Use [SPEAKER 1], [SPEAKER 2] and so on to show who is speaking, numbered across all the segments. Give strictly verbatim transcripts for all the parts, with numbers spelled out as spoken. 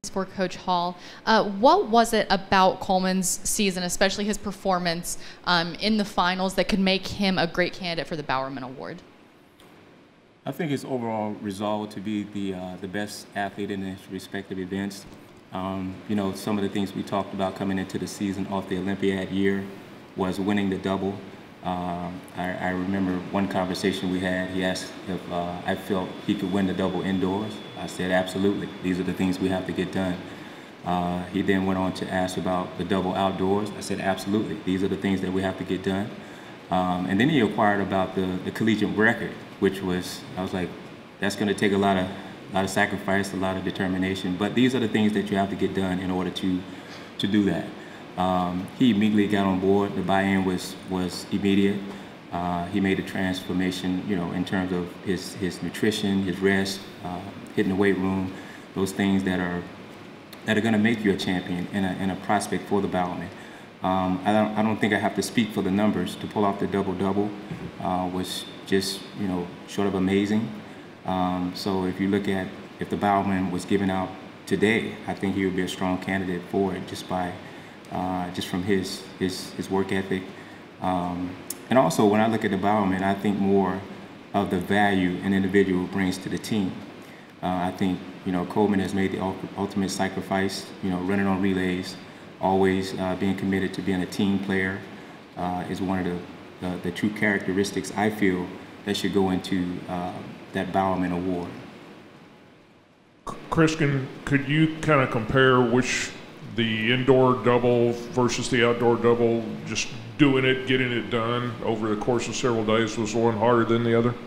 [SPEAKER 1] for Coach Hall. Uh, what was it about Coleman's season, especially his performance um, in the finals, that could make him a great candidate for the Bowerman Award?
[SPEAKER 2] I think his overall resolve to be the uh, the best athlete in his respective events. Um, you know, some of the things we talked about coming into the season off the Olympiad year was winning the double. Uh, I, I remember one conversation we had. He asked if uh, I felt he could win the double indoors. I said, absolutely. These are the things we have to get done. Uh, he then went on to ask about the double outdoors. I said, absolutely. These are the things that we have to get done. Um, and then he inquired about the, the collegiate record, which was, I was like, that's going to take a lot of, a lot of sacrifice, a lot of determination. But these are the things that you have to get done in order to, to do that. Um, he immediately got on board. The buy-in was was immediate. Uh, he made a transformation, you know, in terms of his his nutrition, his rest, uh, hitting the weight room, those things that are that are going to make you a champion and a, and a prospect for the Bowerman. Um, I don't I don't think I have to speak for the numbers. To pull off the double-double uh, was just, you know, short of amazing. Um, so if you look at if the Bowerman was given out today, I think he would be a strong candidate for it just by Uh, just from his, his, his work ethic. Um, and also, when I look at the Bowerman, I think more of the value an individual brings to the team. Uh, I think, you know, Coleman has made the ultimate sacrifice, you know, running on relays, always uh, being committed to being a team player uh, is one of the, the, the true characteristics I feel that should go into uh, that Bowerman Award.
[SPEAKER 3] Christian, could you kind of compare which the indoor double versus the outdoor double, just doing it, getting it done over the course of several days, was one harder than the other?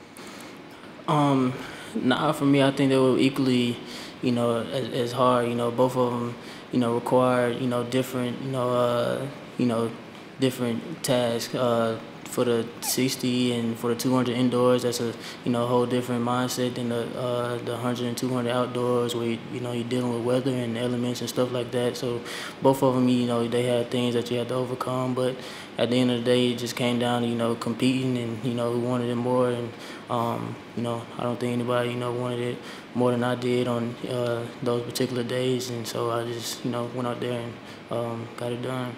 [SPEAKER 4] Um, nah, for me, I think they were equally, you know, as, as hard. You know, both of them, you know, required, you know, different, you know, uh, you know, different tasks. Uh, for the sixty and for the two hundred indoors, that's a, you know, whole different mindset than the uh, the one hundred and two hundred outdoors, where you, you know, you're dealing with weather and elements and stuff like that. So both of them, you know, they had things that you had to overcome. But at the end of the day, it just came down to, you know, competing and, you know, who wanted it more. And um, you know, I don't think anybody, you know, wanted it more than I did on uh, those particular days. And so I just, you know, went out there and um, got it done.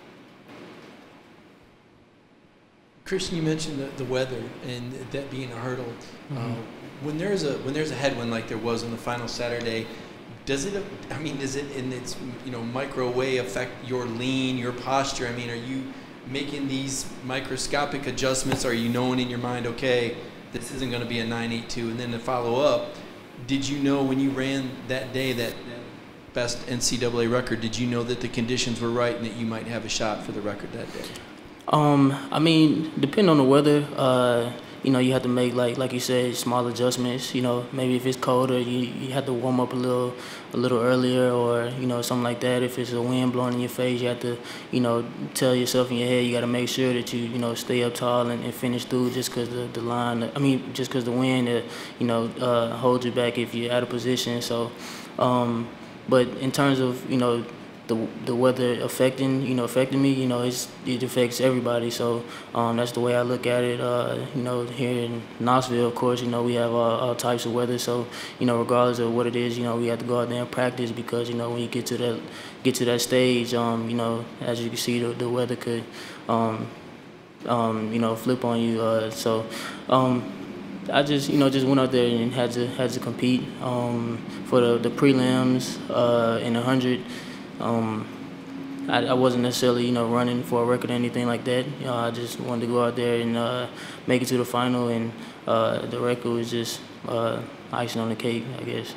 [SPEAKER 5] Christian, you mentioned the, the weather and that being a hurdle. Mm-hmm. uh, when there's a when there's a headwind like there was on the final Saturday, does it? I mean, does it in its, you know, micro way affect your lean, your posture? I mean, are you making these microscopic adjustments? Are you knowing in your mind, okay, this isn't going to be a nine eight two, and then to follow up, did you know when you ran that day that, that best N C double A record? Did you know that the conditions were right and that you might have a shot for the record that day?
[SPEAKER 4] Um, I mean, depending on the weather, uh, you know, you have to make, like like you said, small adjustments. You know, maybe if it's colder, you, you have to warm up a little a little earlier, or, you know, something like that. If it's a wind blowing in your face, you have to, you know, tell yourself in your head, you got to make sure that you, you know, stay up tall and, and finish through, just because the, the line, I mean, just because the wind, uh, you know, uh, holds you back if you're out of position. So, um, but in terms of, you know, the the weather affecting, you know, affecting me, you know, it's, it affects everybody. So um, that's the way I look at it. Uh, you know, here in Knoxville, of course, you know, we have all, all types of weather. So, you know, regardless of what it is, you know, we have to go out there and practice, because, you know, when you get to that get to that stage, um, you know, as you can see, the, the weather could, um, um, you know, flip on you. Uh, so. Um, I just, you know, just went out there and had to had to compete um, for the, the prelims uh, in a hundred. Um, I, I wasn't necessarily, you know, running for a record or anything like that. You know, I just wanted to go out there and uh, make it to the final, and uh, the record was just uh, icing on the cake, I guess.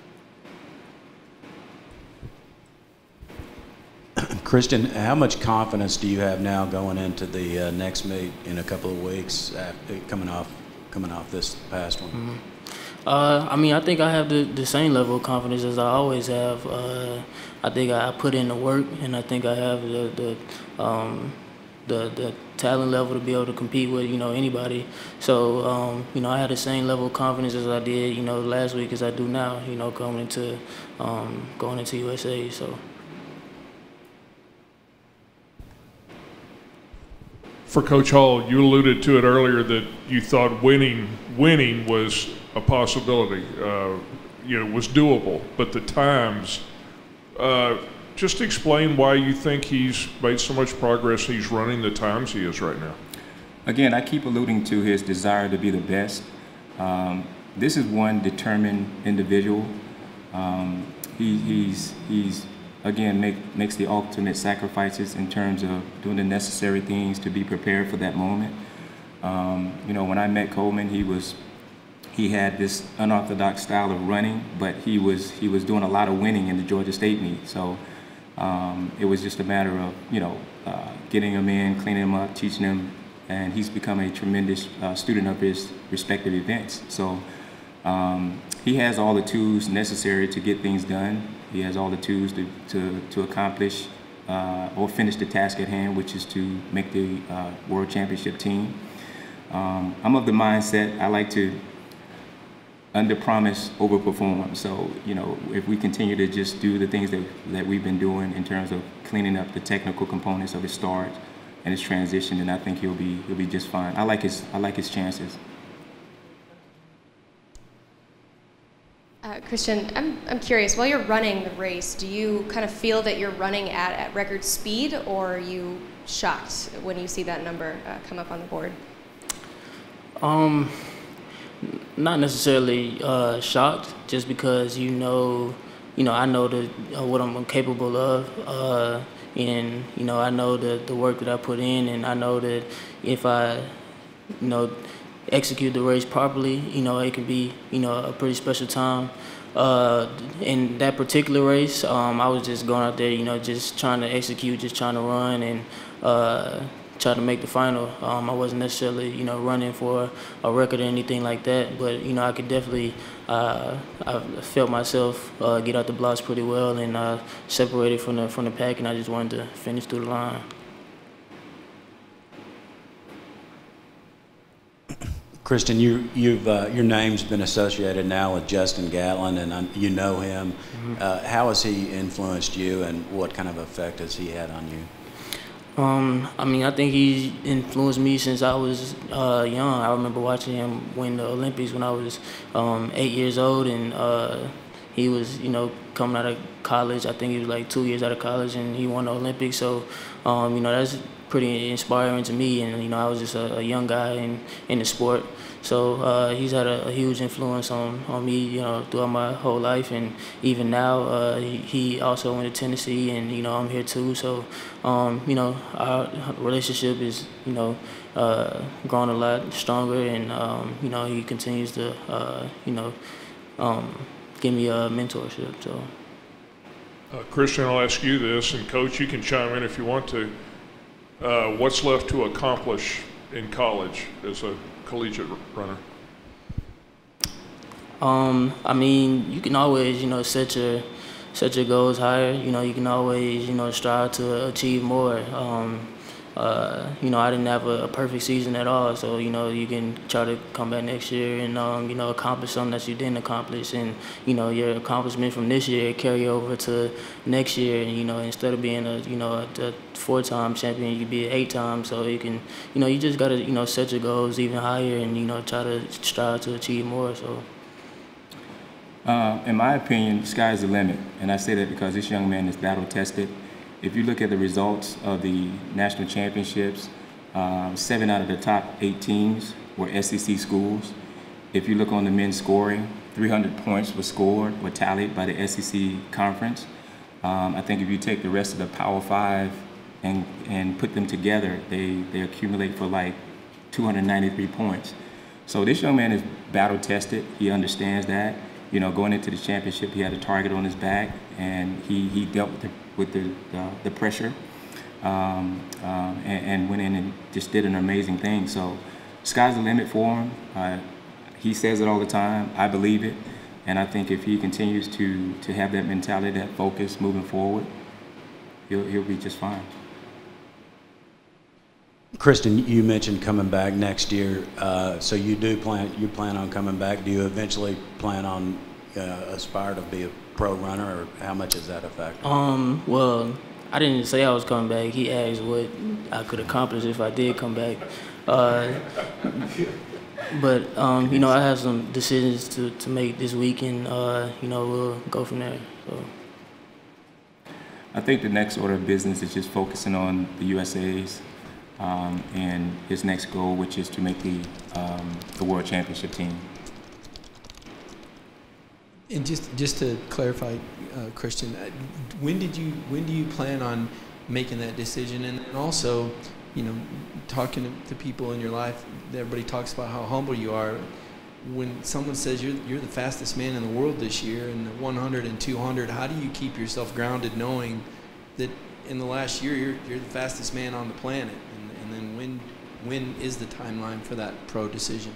[SPEAKER 6] Christian, how much confidence do you have now going into the uh, next meet in a couple of weeks, after coming off coming off this past one?
[SPEAKER 4] Mm-hmm. Uh, I mean, I think I have the, the same level of confidence as I always have. Uh, I think I put in the work, and I think I have the the, um, the the talent level to be able to compete with, you know, anybody. So, um, you know, I had the same level of confidence as I did, you know, last week as I do now, you know, coming into um, going into U S A. So.
[SPEAKER 3] For Coach Hall, you alluded to it earlier that you thought winning winning was a possibility. Uh, you know, was doable, but the times. Uh, just explain why you think he's made so much progress. He's running the times he is right now.
[SPEAKER 2] Again, I keep alluding to his desire to be the best. Um, this is one determined individual. Um, he, he's he's again make, makes the ultimate sacrifices in terms of doing the necessary things to be prepared for that moment. Um, you know, when I met Coleman, he was he had this unorthodox style of running, but he was he was doing a lot of winning in the Georgia State meet. So um, it was just a matter of you know uh, getting him in, cleaning him up, teaching him, and he's become a tremendous uh, student of his respective events. So um, he has all the tools necessary to get things done. He has all the tools to to, to accomplish uh, or finish the task at hand, which is to make the uh, World Championship team. Um, I'm of the mindset I like to under-promise, over-perform. So, you know, if we continue to just do the things that, that we've been doing in terms of cleaning up the technical components of his start and his transition, then I think he'll be he'll be just fine. I like his I like his chances.
[SPEAKER 7] Uh, Christian, I'm I'm curious. While you're running the race, do you kind of feel that you're running at, at record speed, or are you shocked when you see that number uh, come up on the board?
[SPEAKER 4] Um, not necessarily uh, shocked, just because you know, you know, I know the uh, what I'm capable of, uh, and you know, I know the the work that I put in, and I know that if I, you know, execute the race properly, you know, it can be, you know, a pretty special time. Uh, in that particular race, um, I was just going out there, you know, just trying to execute, just trying to run and. Uh, try to make the final. Um, I wasn't necessarily, you know, running for a record or anything like that, but, you know, I could definitely, uh, I felt myself uh, get out the blocks pretty well and uh, separated from the, from the pack, and I just wanted to finish through the line.
[SPEAKER 6] Christian, you, you've, uh, your name's been associated now with Justin Gatlin, and um, you know him. Mm-hmm. uh, how has he influenced you, and what kind of effect has he had on you?
[SPEAKER 4] Um, I mean, I think he's influenced me since I was uh, young. I remember watching him win the Olympics when I was um, eight years old, and uh, he was, you know, coming out of college. I think he was like two years out of college, and he won the Olympics. So, um, you know, that's pretty inspiring to me. And, you know, I was just a, a young guy in, in the sport. So uh, he's had a, a huge influence on, on me, you know, throughout my whole life. And even now, uh, he, he also went to Tennessee, and, you know, I'm here too. So, um, you know, our relationship is, you know, uh, grown a lot stronger. And, um, you know, he continues to, uh, you know, um, give me a mentorship. So,
[SPEAKER 3] uh, Christian, I'll ask you this, and Coach, you can chime in if you want to. Uh, what's left to accomplish in college as a collegiate runner?
[SPEAKER 4] Um, I mean, you can always, you know, set your set your goals higher. You know, you can always, you know, strive to achieve more. Um, uh, you know, I didn't have a, a perfect season at all, so, you know, you can try to come back next year and, um, you know, accomplish something that you didn't accomplish, and, you know, your accomplishment from this year carry over to next year, and, you know, instead of being a, you know, a, a four-time champion, you could be an eight-time, so you can, you know, you just got to, you know, set your goals even higher and, you know, try to strive to achieve more, so.
[SPEAKER 2] Uh, in my opinion, sky's the limit, and I say that because this young man is battle-tested. If you look at the results of the national championships, uh, seven out of the top eight teams were S E C schools. If you look on the men's scoring, three hundred points were scored, were tallied by the S E C conference. Um, I think if you take the rest of the Power Five and, and put them together, they, they accumulate for like two hundred ninety-three points. So this young man is battle-tested. He understands that. You know, going into the championship, he had a target on his back, and he, he dealt with the, with the, uh, the pressure um, um, and, and went in and just did an amazing thing. So sky's the limit for him. Uh, he says it all the time. I believe it. And I think if he continues to, to have that mentality, that focus moving forward, he'll, he'll be just fine.
[SPEAKER 6] Kristen, you mentioned coming back next year. Uh, so you do plan, you plan on coming back. Do you eventually plan on uh, aspire to be a pro runner, or how much is that affect?
[SPEAKER 4] Um, well, I didn't say I was coming back. He asked what I could accomplish if I did come back. Uh, but um, you know, I have some decisions to, to make this week, and uh, you know, we'll go from there. So.
[SPEAKER 2] I think the next order of business is just focusing on the U S A's um, and his next goal, which is to make the um, the World Championship team.
[SPEAKER 5] And just just to clarify, uh, Christian, when did you when do you plan on making that decision? And, and also, you know, talking to, to people in your life, everybody talks about how humble you are. When someone says you're you're the fastest man in the world this year in the one hundred and two hundred, how do you keep yourself grounded knowing that in the last year you're you're the fastest man on the planet? And, and then when when is the timeline for that pro decision?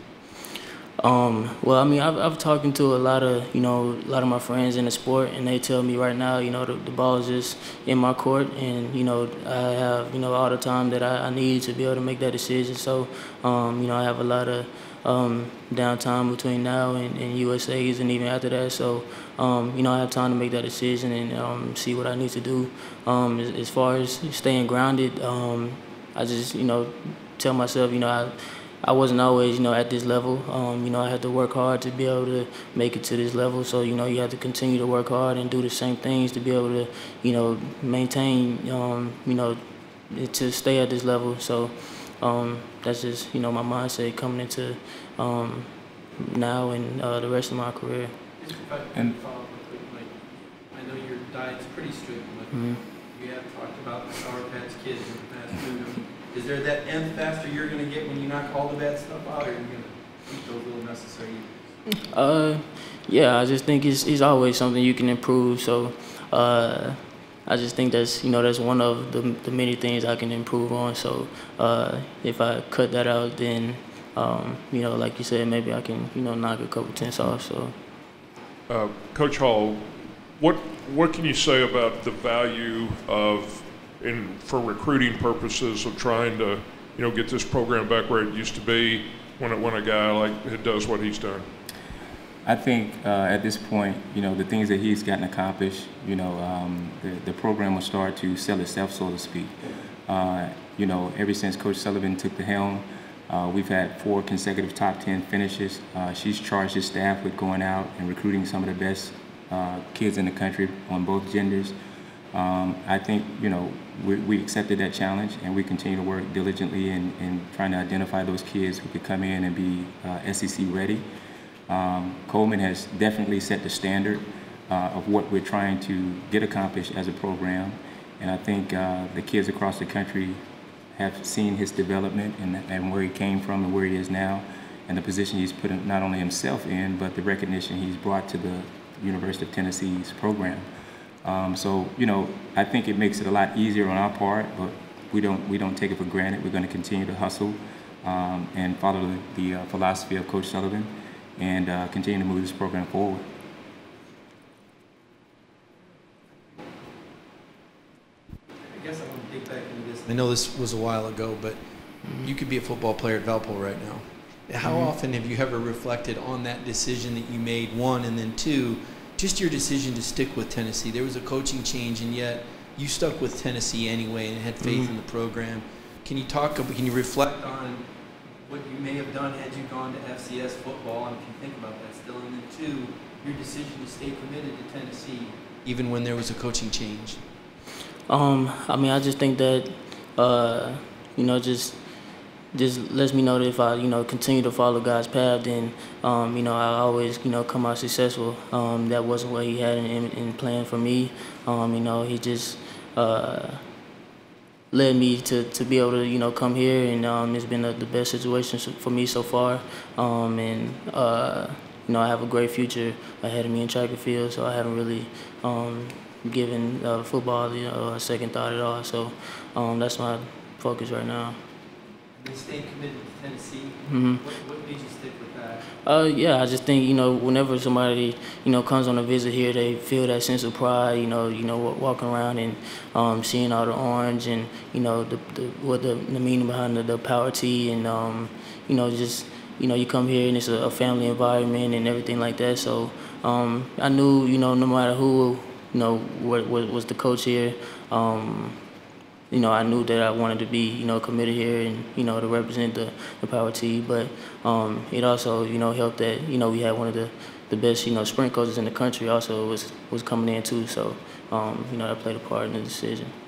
[SPEAKER 4] Um, well, I mean, I've, I've talking to a lot of, you know, a lot of my friends in the sport, and they tell me right now, you know, the, the ball is just in my court, and, you know, I have, you know, all the time that I, I need to be able to make that decision. So, um, you know, I have a lot of um, downtime between now and, and U S A's and even after that. So, um, you know, I have time to make that decision and um, see what I need to do. Um, as, as far as staying grounded, um, I just, you know, tell myself, you know, I, I wasn't always, you know, at this level. Um, you know, I had to work hard to be able to make it to this level. So, you know, you have to continue to work hard and do the same things to be able to, you know, maintain, um, you know, to stay at this level. So um, that's just, you know, my mindset coming into um, now and uh, the rest of my career.
[SPEAKER 5] And follow up quick, like, I know your diet's pretty strict, but mm-hmm. you have talked about the Sour Patch Kids and fast food. Is there that nth faster you're going to get when you knock all the bad stuff out, or are you going to keep those little necessary evils?
[SPEAKER 4] Uh, yeah, I just think it's, it's always something you can improve. So uh, I just think that's, you know, that's one of the, the many things I can improve on. So uh, if I cut that out, then, um, you know, like you said, maybe I can, you know, knock a couple tenths off. So,
[SPEAKER 3] uh, Coach Hall, what what can you say about the value of in for recruiting purposes of trying to, you know, get this program back where it used to be when it, when a guy like does what he's done?
[SPEAKER 2] I think uh, at this point, you know, the things that he's gotten accomplished, you know, um, the, the program will start to sell itself, so to speak. Uh, you know, ever since Coach Sullivan took the helm, uh, we've had four consecutive top ten finishes. Uh, she's charged his staff with going out and recruiting some of the best uh, kids in the country on both genders. Um, I think, you know, we, we accepted that challenge, and we continue to work diligently in, in trying to identify those kids who could come in and be uh, S E C ready. Um, Coleman has definitely set the standard uh, of what we're trying to get accomplished as a program, and I think uh, the kids across the country have seen his development and, and where he came from and where he is now, and the position he's put not only himself in, but the recognition he's brought to the University of Tennessee's program. Um, so, you know, I think it makes it a lot easier on our part, but we don't we don't take it for granted. We're going to continue to hustle um, and follow the, the uh, philosophy of Coach Sullivan and uh, continue to move this program forward.
[SPEAKER 5] I guess I want to dig back into this. I know this was a while ago, but you could be a football player at Valpo right now. How mm-hmm. often have you ever reflected on that decision that you made, one, and then two, just your decision to stick with Tennessee? There was a coaching change, and yet you stuck with Tennessee anyway and had faith mm-hmm. in the program. Can you talk, can you reflect on what you may have done had you gone to F C S football, and if you think about that still, and then two, your decision to stay committed to Tennessee, even when there was a coaching change?
[SPEAKER 4] Um, I mean, I just think that, uh, you know, just just lets me know that if I, you know, continue to follow God's path, then, um, you know, I always, you know, come out successful. Um, that wasn't what he had in, in, in plan for me. Um, you know, he just uh, led me to, to be able to, you know, come here, and um, it's been a, the best situation for me so far. Um, and, uh, you know, I have a great future ahead of me in track and field, so I haven't really um, given uh, football, you know, a second thought at all. So um, that's my focus right now.
[SPEAKER 5] And staying committed to Tennessee,
[SPEAKER 4] mm-hmm.
[SPEAKER 5] what, what made you stick with that?
[SPEAKER 4] Uh, yeah, I just think, you know, whenever somebody, you know, comes on a visit here, they feel that sense of pride, you know, you know, walking around and um, seeing all the orange and, you know, the, the what the, the meaning behind the, the power tee, and, um, you know, just, you know, you come here and it's a, a family environment and everything like that. So um, I knew, you know, no matter who, you know, what, what was the coach here, um, you know, I knew that I wanted to be, you know, committed here and, you know, to represent the, the Power T. But um, it also, you know, helped that, you know, we had one of the, the best, you know, sprint coaches in the country also was, was coming in too. So, um, you know, that played a part in the decision.